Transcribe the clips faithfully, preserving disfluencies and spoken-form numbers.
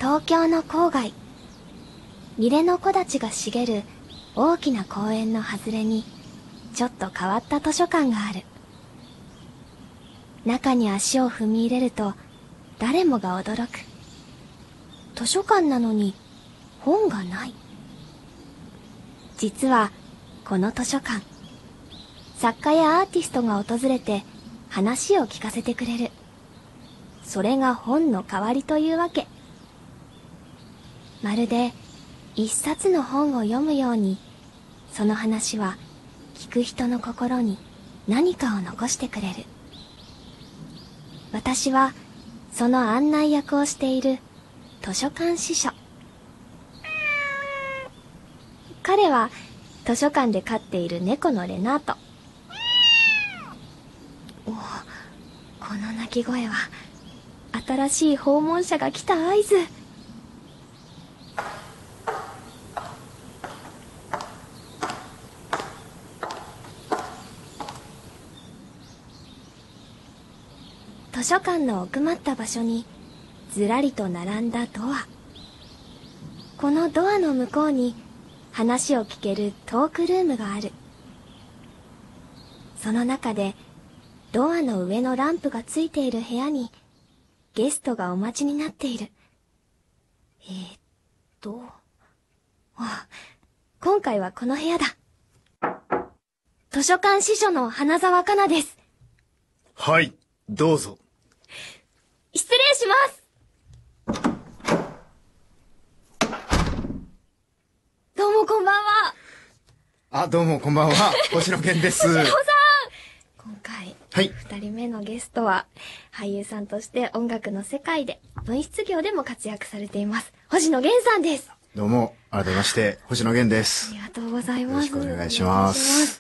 東京の郊外、ニレの木立が茂る大きな公園の外れにちょっと変わった図書館がある。中に足を踏み入れると誰もが驚く。図書館なのに本がない。実はこの図書館、作家やアーティストが訪れて話を聞かせてくれる。それが本の代わりというわけ。まるで一冊の本を読むように、その話は聞く人の心に何かを残してくれる。私はその案内役をしている図書館司書。彼は図書館で飼っている猫のレナート。おお、この鳴き声は新しい訪問者が来た合図。図書館の奥まった場所にずらりと並んだドア。このドアの向こうに話を聞けるトークルームがある。その中でドアの上のランプがついている部屋にゲストがお待ちになっている。えーっと、あ、今回はこの部屋だ。図書館司書の花澤香菜です。 はい、どうぞ。 失礼します。どうもこんばんは。 あ、どうもこんばんは。星野源です。 星野さん。今回、 はい。 二人目のゲストは、俳優さんとして音楽の世界で、文筆業でも活躍されています。星野源さんです。 どうも、改めまして、星野源です。 ありがとうございます。 よろしくお願いします。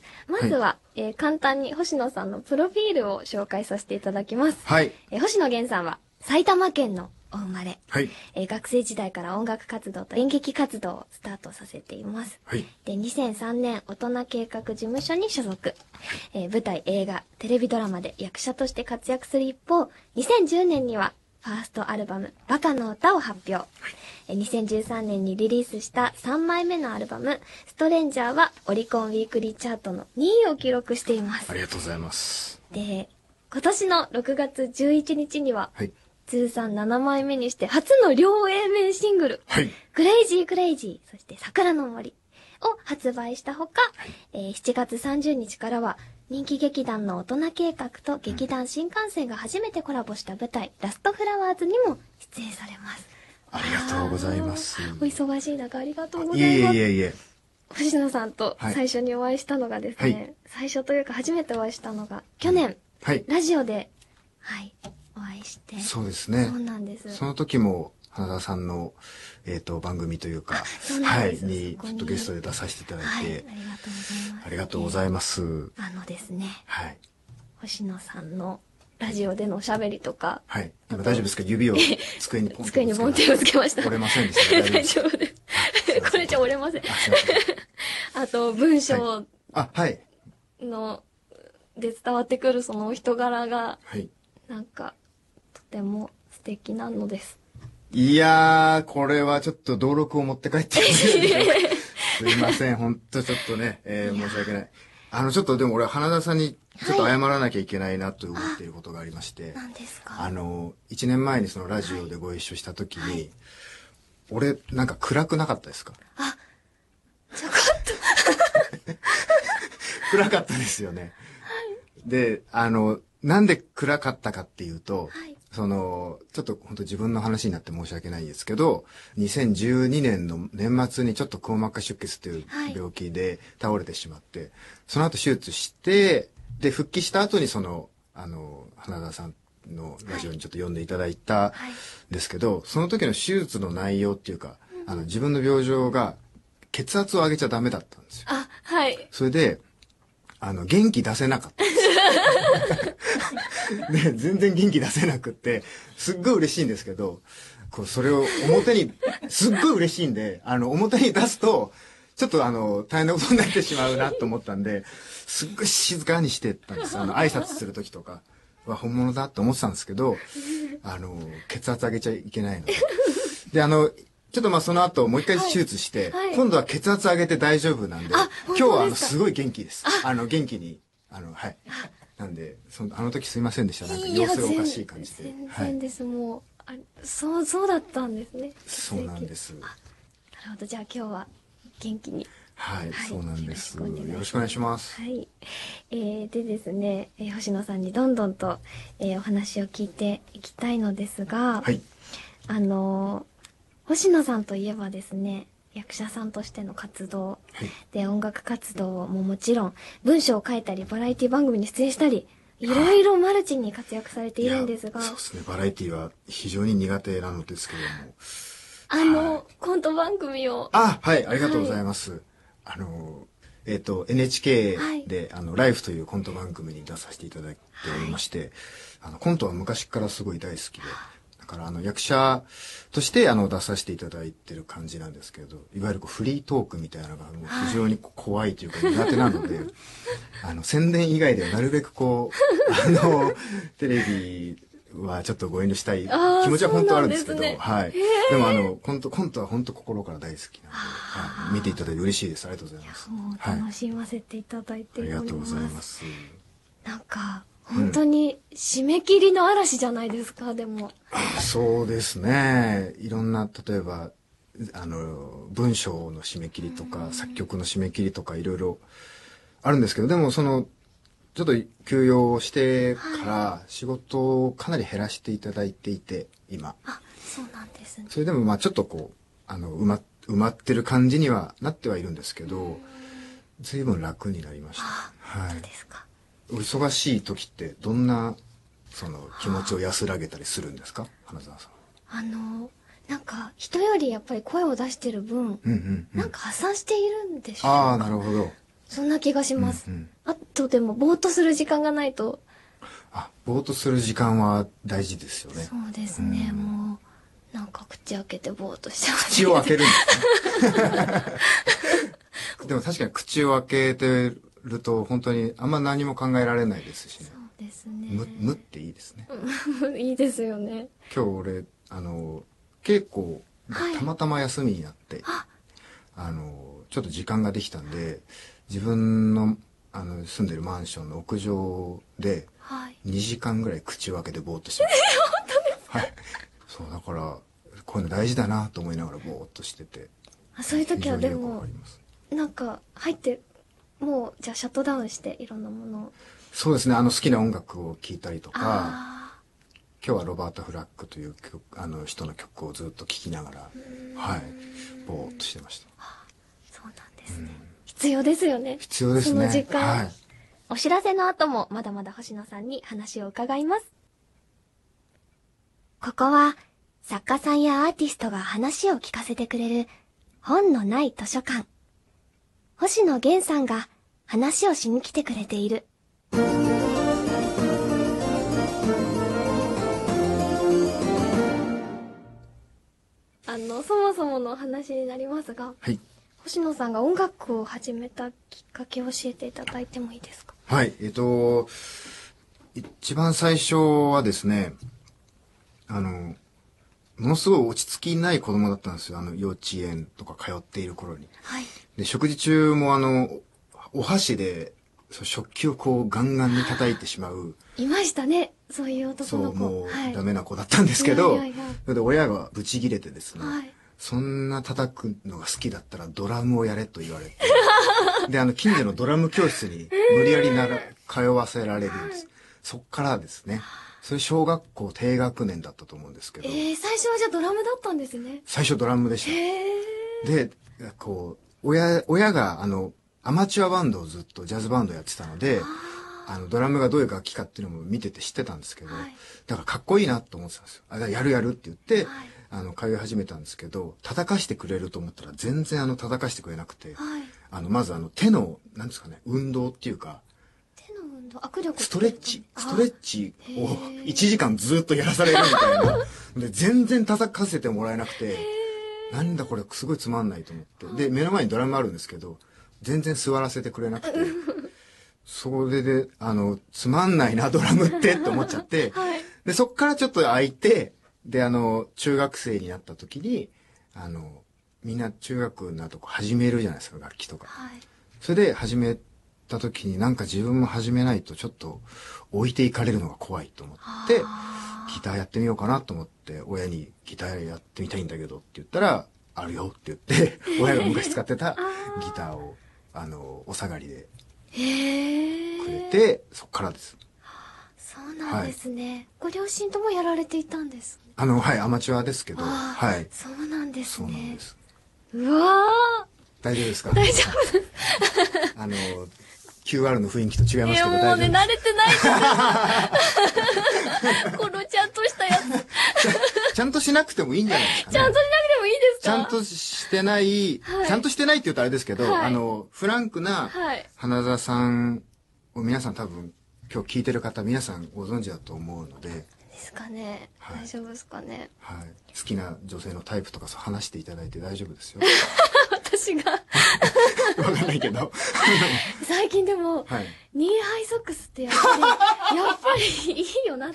まずは、はい、えー、簡単に星野さんのプロフィールを紹介させていただきます。 はい。 えー、星野源さんは、埼玉県のお生まれ。 はい。 えー、学生時代から音楽活動と演劇活動をスタートさせています。 はい。 で、にせんさんねん大人計画事務所に所属。えー、舞台、映画、テレビドラマで役者として活躍する一方、にせんじゅうねんにはファーストアルバム、バカの歌を発表。はい、にせんじゅうさんねんにリリースしたさんまいめのアルバム、ストレンジャーはオリコンウィークリーチャートのにいを記録しています。 ありがとうございます。 で、今年のろくがつじゅういちにちには、はい、通算ななまいめにして初の両 エー 面シングル、はい、クレイジークレイジー、そして桜の森を発売したほか、はい、えー、しちがつさんじゅうにちからは人気劇団の大人計画と劇団新幹線が初めてコラボした舞台、うん、ラストフラワーズにも出演されます。 ありがとうございます。 お忙しい中ありがとうございます。 いえいえいえ。 星野さんと最初にお会いしたのがですね、はい、最初というか初めてお会いしたのが去年、はい、ラジオで、はい、お会いして。 そうですね。 そうなんです。 その時も花田さんの、えっと、番組というか、はい、に、ちょっとゲストで出させていただいて、はい、 ありがとうございます。 ありがとうございます。 あのですね、 はい。 星野さんのラジオでのおしゃべりとか。 はい。今大丈夫ですか？指を机にポンと。 机にポンとつけました。 折れませんでした。 大丈夫です。これじゃ折れません。あと、文章あ、はい。 の、で伝わってくるそのお人柄が、 はい。 なんか、とても素敵なのです。 いやー、これはちょっと登録を持って帰ってすいません。ほんとちょっとね、えー、申し訳ない。あの、ちょっとでも俺、花田さんにちょっと謝らなきゃいけないなと思っていることがありまして。 何ですか？ あの、一年前にそのラジオでご一緒した時に、はい、俺、なんか暗くなかったですか？ あ、ちょこっと。 暗かったですよね。はい、で、あの、なんで暗かったかっていうと、はい、その、ちょっと本当自分の話になって申し訳ないんですけど、にせんじゅうにねんの年末にちょっとくも膜下出血という病気で倒れてしまって、はい、その後手術して、で、復帰した後にその、あの、花田さんのラジオにちょっと読んでいただいたんですけど、はい、その時の手術の内容っていうか、うん、あの、自分の病状が血圧を上げちゃダメだったんですよ。 あ、はい。 それで、あの、元気出せなかったんですで、全然元気出せなくって、すっごい嬉しいんですけど、こう、それを表に、すっごい嬉しいんで、あの、表に出すと、ちょっとあの、大変なことになってしまうなと思ったんで、すっごい静かにしてたんです。あの、挨拶するときとかは本物だと思ってたんですけど、あの、血圧上げちゃいけないので。 で、あの、ちょっとまあその後もう一回手術して、はいはい、今度は血圧上げて大丈夫なんで、今日はあのすごい元気です。あの元気に、あの、はい。なんで、そのあの時すいませんでした。なんか様子がおかしい感じで。 全然です、はい、もうあ、そう、そうだったんですね。 そうなんです。なるほど、じゃあ今日は元気に。 はい、はい、そうなんです。よろしくお願いします。 はい。えー、でですね、えー、星野さんにどんどんと、えー、お話を聞いていきたいのですが、 はい。 あのー、星野さんといえばですね、役者さんとしての活動、はい、で音楽活動ももちろん文章を書いたりバラエティ番組に出演したりいろいろマルチに活躍されているんですが、 そうですね、バラエティは非常に苦手なのですけれども、 あの、はい、コント番組をあはいありがとうございます、はい、あのえっ、ー、と エヌエイチケー で、はい、あのライフというコント番組に出させていただいておりまして、はい、あのコントは昔からすごい大好きで、だからあの役者としてあの出させていただいてる感じなんですけど、いわゆるこうフリートークみたいなのがもう非常に怖いというか苦手なので、はい、あの宣伝以外ではなるべくこうあのテレビはちょっとご遠慮したい気持ちは本当はあるんですけど、ね、はい。でもあのコントコントは本当心から大好きなので、はい、見ていただいて嬉しいです。ありがとうございます。 もう楽しませていただいております。 ありがとうございます。 なんか本当に締め切りの嵐じゃないですか、うん、でも。 そうですね。いろんな、例えば、あの、文章の締め切りとか、作曲の締め切りとか、いろいろあるんですけど、でもその、ちょっと休養してから仕事をかなり減らしていただいていて、今。 あ、そうなんですね。 それでもまあちょっとこう、あの、埋ま、埋まってる感じにはなってはいるんですけど、随分楽になりました。 あ、はい。そうですか。 お忙しい時ってどんなその気持ちを安らげたりするんですか、花澤さん。 あのなんか人よりやっぱり声を出してる分、うんうんうん、なんか発散しているんでしょうか。 ああ、なるほど。 そんな気がします。うんうん、あとでもぼーっとする時間がないと。 あ、ぼーっとする時間は大事ですよね。 そうですね。うん、もうなんか口開けてぼーっとしてます。 口を開けるんですね。でも確かに口を開けてると本当にあんま何も考えられないですしね。 そうですね。 無、無っていいですね。 いいですよね。 今日俺あの稽古がたまたま休みになって、はい、あのちょっと時間ができたんで、自分のあの住んでるマンションの屋上でにじかんぐらい口を開けてぼーっとしてました。 えー、本当ですか？ はい。そうだからこういうの大事だなと思いながらぼーっとしてて。 あ、そういう時はでもなんか入ってもうじゃあシャットダウンしていろんなものを。 そうですね。あの好きな音楽を聴いたりとか、今日はロバート・フラッグという曲あの人の曲をずっと聴きながら、はい、ぼーっとしてました。 あ、そうなんですね。必要ですよね。 必要ですね。 その時間。 はい。 お知らせの後もまだまだ星野さんに話を伺います。ここは作家さんやアーティストが話を聞かせてくれる本のない図書館。星野源さんが話をしに来てくれている。あの、そもそもの話になりますが、 はい、 星野さんが音楽を始めたきっかけを教えていただいてもいいですか？ はい、えっと、一番最初はですね、あの、ものすごい落ち着きない子供だったんですよ。あの、幼稚園とか通っている頃に。 はい。 で、食事中もあの、お箸で、食器をこうガンガンに叩いてしまう。 いましたね。そういう男の子。 そう、もう、はい、ダメな子だったんですけど、いやいやいや、それで親がブチギレてですね、はい、そんな叩くのが好きだったらドラムをやれと言われて、で、あの、近所のドラム教室に無理やりなら、通わせられるんです。そっからですね、それ小学校低学年だったと思うんですけど。 えー、最初はじゃあドラムだったんですね。 最初ドラムでした。で、こう、親、親があの、アマチュアバンドをずっとジャズバンドやってたので、あの、ドラムがどういう楽器かっていうのも見てて知ってたんですけど、はい、だからかっこいいなと思ってたんですよ。あ、やるやるって言って、はい、あの、通い始めたんですけど、叩かしてくれると思ったら全然あの、叩かしてくれなくて、はい、あの、まずあの、手の、なんですかね、運動っていうか、 手の運動、握力、 ストレッチ、ストレッチをいちじかんずっとやらされるみたいな。で、全然叩かせてもらえなくて、なんだこれすごいつまんないと思って。で、目の前にドラムあるんですけど、全然座らせてくれなくて、それで、あの、つまんないな、ドラムってって思っちゃって、はい、で、そっからちょっと空いて、 で、あの、中学生になった時に、あの、みんな中学になるとこ始めるじゃないですか、楽器とか。 はい。 それで始めた時になんか自分も始めないとちょっと置いていかれるのが怖いと思って、ギターやってみようかなと思って、親にギターやってみたいんだけどって言ったら、あるよって言って、親が昔使ってたギターを、あの、お下がりでへくれて、そっからです。 そうなんですね、はい。ご両親ともやられていたんです。 あの、はい、アマチュアですけど、はい。 そうなんですね。 そうなんです。 うわー。 大丈夫ですか？ 大丈夫です。 あの、キューアール の雰囲気と違いますけど、 いや、もうね、慣れてないです。このちゃんとしたやつ。ちゃんとしなくてもいいんじゃないですかね。 ちゃんとしなくてもいいですか？ ちゃんとしてない、はい、ちゃんとしてないって言うとあれですけど、はい、あの、フランクな花澤さんを皆さん多分、今日聞いてる方、皆さんご存知だと思うので。 ですかね。はい、大丈夫ですかね。 はい。好きな女性のタイプとか話していただいて大丈夫ですよ。 私が。 わかんないけど。 最近でも、はい、ニーハイソックスってやっぱり、やっぱりいいよなって。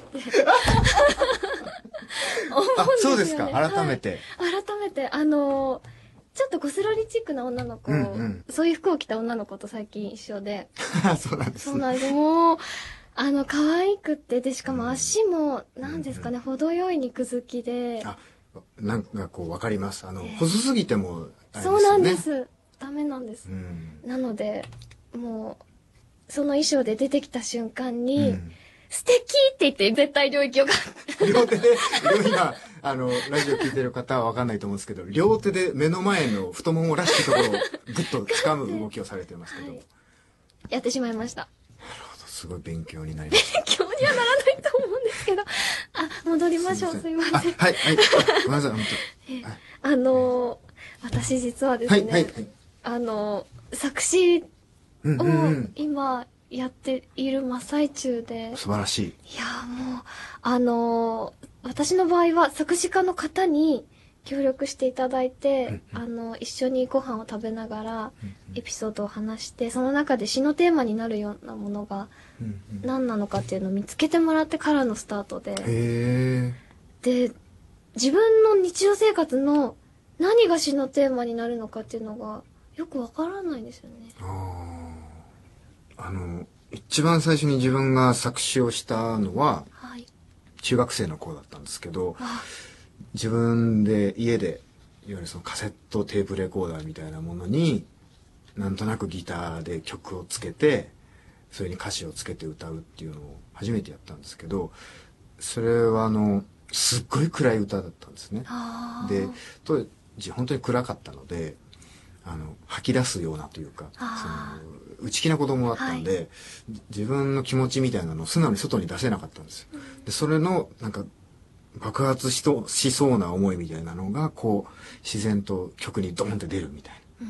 思うんですよね。あ、 そうですか。改めて。 はい、改めて、あのー、ちょっとゴスロリチックな女の子、うんうん、そういう服を着た女の子と最近一緒で。 そうなんです。 そうなんです。もう、あの、可愛くって、で、しかも足も、なんですかね、うんうん、程よい肉付きで。 あ、なんかこう、わかります。あの、えー、細すぎても、 あれですよね。そうなんです。ダメなんです。うん、なので、もう、その衣装で出てきた瞬間に、うん、素敵って言って、絶対領域をが。 両手で、今、あの、ラジオ聞いてる方はわかんないと思うんですけど、両手で目の前の太ももらしきところをぐっと掴む動きをされてますけど。はい、 やってしまいました。 なるほど、すごい勉強になりました。 勉強にはならないと思うんですけど。あ、戻りましょう、すいません。はい、 はい、ごめんなさい、本当。 はい、あの、私実はですね、はいはいはい、あの、作詞を今やっている真っ最中で。 素晴らしい。 いや、もう、あの、私の場合は作詞家の方に協力していただいて、うんうん、あの、一緒にご飯を食べながらエピソードを話して、その中で詩のテーマになるようなものが何なのかっていうのを見つけてもらってからのスタートで。 へー。で、自分の日常生活の何が詩のテーマになるのかっていうのがよくわからないんですよね。 ああの、一番最初に自分が作詞をしたのは、はい、中学生の頃だったんですけど、自分で家で、いわゆるそのカセットテープレコーダーみたいなものに、なんとなくギターで曲をつけて、それに歌詞をつけて歌うっていうのを初めてやったんですけど、それはあの、すっごい暗い歌だったんですね。で、当時本当に暗かったので、あの、吐き出すようなというか、その、内気な子供だったんで、はい、自分の気持ちみたいなのを素直に外に出せなかったんですよ。うん、で、それの、なんか、爆発しと、しそうな思いみたいなのが、こう、自然と曲にドンって出るみたいな。うん、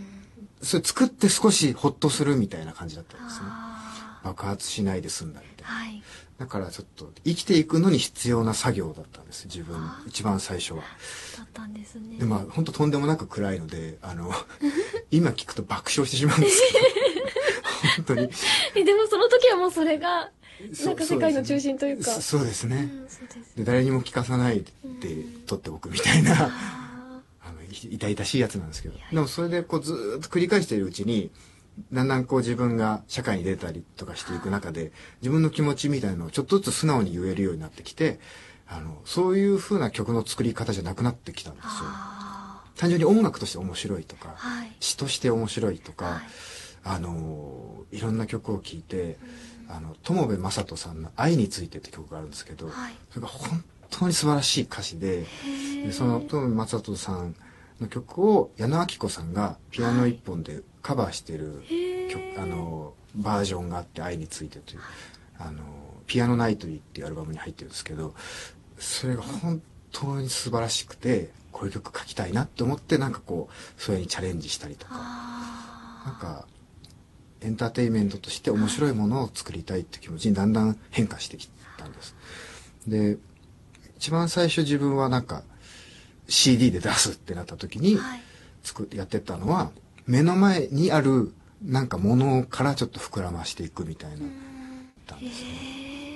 それ作って少しホッとするみたいな感じだったんですね。爆発しないで済んだみたいな。はい、だからちょっと、生きていくのに必要な作業だったんです、自分、一番最初は。 だったんですね。 で、まあ、本当とんでもなく暗いので、あの、今聞くと爆笑してしまうんですけど、本当に。 え、でもその時はもうそれが、なんか世界の中心というか。 そうですね。うん、そうですね。で、誰にも聞かさないで撮っておくみたいな、あの、痛々しいやつなんですけど。でもそれでこうずーっと繰り返しているうちに、だんだんこう自分が社会に出たりとかしていく中で、自分の気持ちみたいなのをちょっとずつ素直に言えるようになってきて、あの、そういう風な曲の作り方じゃなくなってきたんですよ。単純に音楽として面白いとか、はい、詩として面白いとか、はい、あの、いろんな曲を聴いて、うん、あの、友部正人さんの愛についてって曲があるんですけど、はい、それが本当に素晴らしい歌詞で、でその友部正人さんの曲を矢野顕子さんがピアノ一本でカバーしてる曲、あの、バージョンがあって愛についてという、あの、ピアノナイトリーっていうアルバムに入ってるんですけど、それが本当に素晴らしくて、こういう曲書きたいなって思って、なんかこう、それにチャレンジしたりとか、なんか、エンターテインメントとして面白いものを作りたいって気持ちにだんだん変化してきたんです。で、一番最初自分はなんか、シーディー で出すってなった時に、作ってやってったのは、目の前にあるなんかものからちょっと膨らましていくみたいな、たんですね。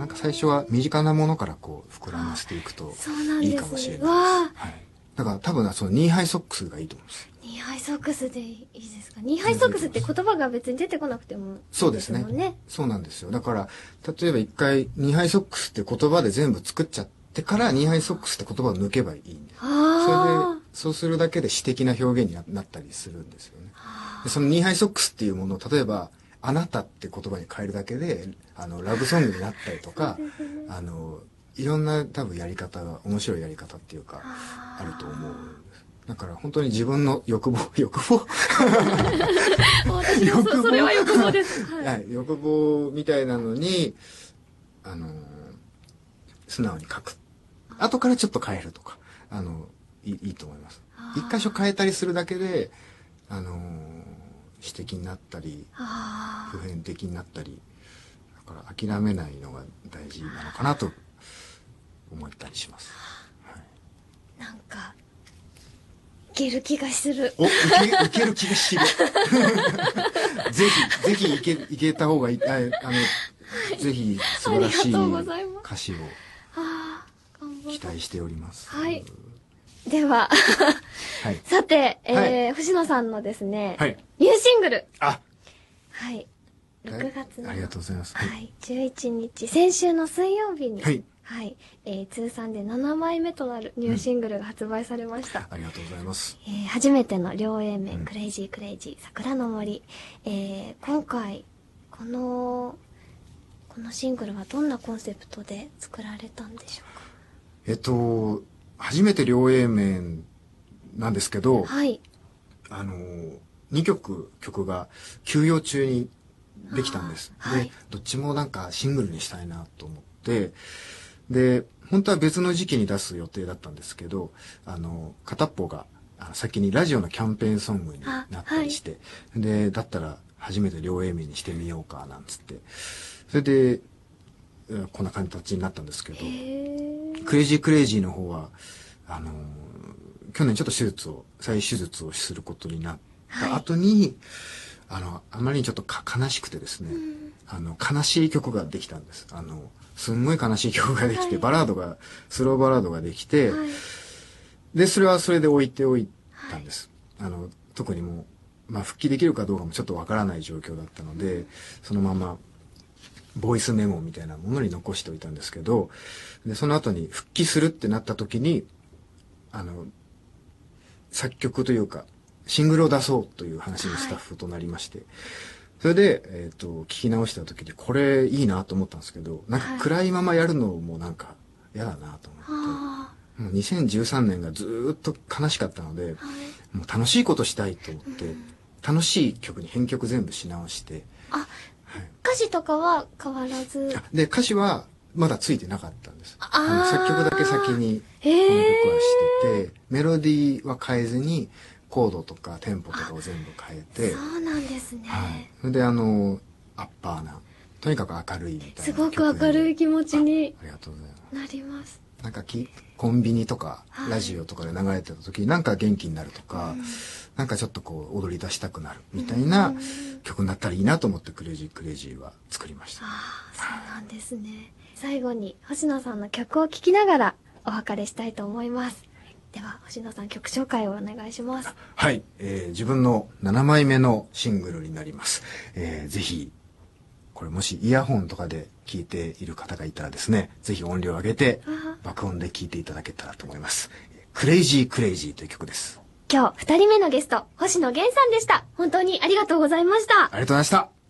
なんか最初は身近なものからこう膨らませていくといいかもしれないです。 わあ、 はい。だから多分そのニーハイソックスがいいと思うんです。 ニーハイソックスでいいですか？ニーハイソックスって言葉が別に出てこなくてもいいですそうですね。そうなんですよ。だから、例えば一回ニーハイソックスって言葉で全部作っちゃってからニーハイソックスって言葉を抜けばいいんで。それで、そうするだけで詩的な表現になったりするんですよね。でそのニーハイソックスっていうものを例えば、あなたって言葉に変えるだけで、あの、ラブソングになったりとか、あの、いろんな多分やり方が、面白いやり方っていうか、あると思うんです。だから本当に自分の欲望、欲望私もそそれは欲望です。 はい、はい。欲望みたいなのに、あの、素直に書く。後からちょっと変えるとか、あの、いい、いいと思います。一箇所変えたりするだけで、あの、詩的になったり、普遍的になったり、だから諦めないのが大事なのかなと思ったりします。はい、 なんか、いける気がする。 お、いけ、いける気がする。ぜひ、ぜひいけ、いけた方がいい。ああの、ぜひ素晴らしい歌詞を期待しております。 はい。では、はい、さて、えーはい、星野さんのですね、はい、ニューシングル。 あはい。ろくがつの。 ありがとうございます。 はい。じゅういちにち、先週の水曜日に、はい。はい。えー、通算でななまいめとなるニューシングルが発売されました。うん、 ありがとうございます。 えー、初めての両 A 面、うん、クレイジークレイジー、桜の森。えー、今回、この、このシングルはどんなコンセプトで作られたんでしょうか？ えっと、初めて両 A 面なんですけど、 はい。 あの、にきょく曲が休養中にできたんです。で、はい、どっちもなんかシングルにしたいなと思って、で、本当は別の時期に出す予定だったんですけど、あの、片っぽが先にラジオのキャンペーンソングになったりして、はい、で、だったら初めて両 A 面にしてみようかなんつって、それで、こんな形になったんですけど、クレイジークレイジーの方は、あの、去年ちょっと手術を、再手術をすることになった後に、はい、あの、あまりにちょっとか悲しくてですね、うん、あの、悲しい曲ができたんです。あの、すんごい悲しい曲ができて、はい、バラードが、スローバラードができて、はい、で、それはそれで置いておいたんです。はい、あの、特にもう、まあ、復帰できるかどうかもちょっとわからない状況だったので、うん、そのまま、ボイスメモみたいなものに残しておいたんですけど、で、その後に復帰するってなった時に、あの、作曲というか、シングルを出そうという話のスタッフとなりまして、はい、それで、えっと、聞き直した時に、これいいなと思ったんですけど、なんか暗いままやるのもなんか嫌だなと思って、はい、もうにせんじゅうさんねんがずーっと悲しかったので、はい、もう楽しいことしたいと思って、うん、楽しい曲に編曲全部し直して、 あ、はい、歌詞とかは変わらず。 で、歌詞はまだついてなかったんです。あの作曲だけ先にこの曲はしてて、メロディーは変えずに、コードとかテンポとかを全部変えて。 そうなんですね。 はい。それであの、アッパーな、とにかく明るいみたいな。 すごく明るい気持ちに。 ありがとうございます。 なります。 なんかき、コンビニとか、ラジオとかで流れてた時になんか元気になるとか、うん、なんかちょっとこう踊り出したくなるみたいな曲になったらいいなと思ってクレイジークレイジーは作りました。 ああ、そうなんですね。最後に星野さんの曲を聴きながらお別れしたいと思います。では星野さん曲紹介をお願いします。 はい、えー、自分のななまいめのシングルになります。えー、ぜひこれもしイヤホンとかで聴いている方がいたらですね、ぜひ音量を上げて爆音で聴いていただけたらと思います。クレイジークレイジーという曲です。 今日ふたりめのゲスト星野源さんでした。本当にありがとうございました。 ありがとうございました。